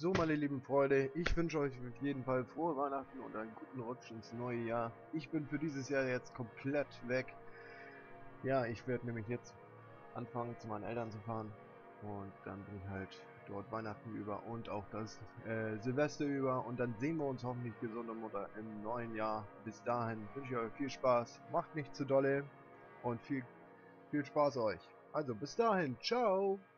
So, meine lieben Freunde, ich wünsche euch auf jeden Fall frohe Weihnachten und einen guten Rutsch ins neue Jahr. Ich bin für dieses Jahr jetzt komplett weg. Ja, ich werde nämlich jetzt anfangen, zu meinen Eltern zu fahren. Und dann bin ich halt dort Weihnachten über und auch das Silvester über. Und dann sehen wir uns hoffentlich gesund und munter im neuen Jahr. Bis dahin wünsche ich euch viel Spaß. Macht nicht zu dolle und viel Spaß euch. Also bis dahin, ciao!